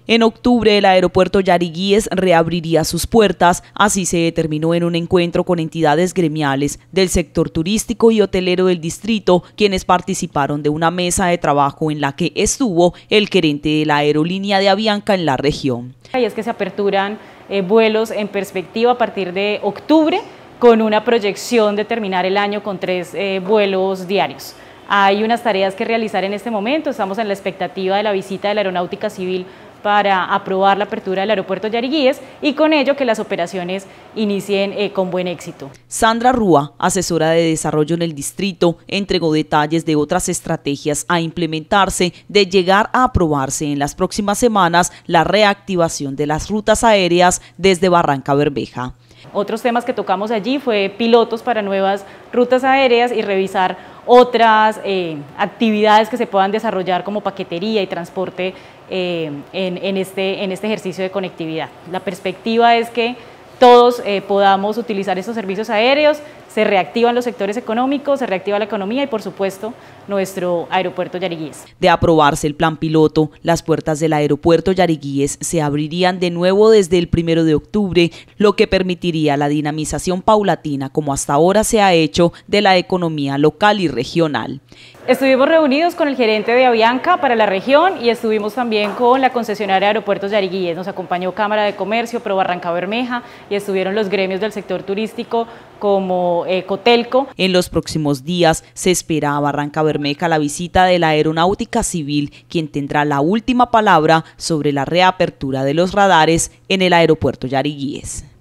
En octubre, el aeropuerto Yariguíes reabriría sus puertas, así se determinó en un encuentro con entidades gremiales del sector turístico y hotelero del distrito, quienes participaron de una mesa de trabajo en la que estuvo el gerente de la aerolínea de Avianca en la región. Y es que se aperturan vuelos en perspectiva a partir de octubre, con una proyección de terminar el año con 3 vuelos diarios. Hay unas tareas que realizar en este momento, estamos en la expectativa de la visita de la Aeronáutica Civil para aprobar la apertura del aeropuerto Yariguíes y con ello que las operaciones inicien con buen éxito. Sandra Rúa, asesora de desarrollo en el distrito, entregó detalles de otras estrategias a implementarse de llegar a aprobarse en las próximas semanas la reactivación de las rutas aéreas desde Barrancabermeja. Otros temas que tocamos allí fue pilotos para nuevas rutas aéreas y revisar otras actividades que se puedan desarrollar como paquetería y transporte en este ejercicio de conectividad. La perspectiva es que todos podamos utilizar estos servicios aéreos, se reactivan los sectores económicos, se reactiva la economía y por supuesto nuestro aeropuerto Yariguíes. De aprobarse el plan piloto, las puertas del aeropuerto Yariguíes se abrirían de nuevo desde el 1 de octubre, lo que permitiría la dinamización paulatina como hasta ahora se ha hecho de la economía local y regional. Estuvimos reunidos con el gerente de Avianca para la región y estuvimos también con la concesionaria de Aeropuertos Yariguíes. Nos acompañó Cámara de Comercio, Pro Barrancabermeja y estuvieron los gremios del sector turístico como Cotelco. En los próximos días se espera a Barrancabermeja la visita de la Aeronáutica Civil, quien tendrá la última palabra sobre la reapertura de los radares en el aeropuerto Yariguíes.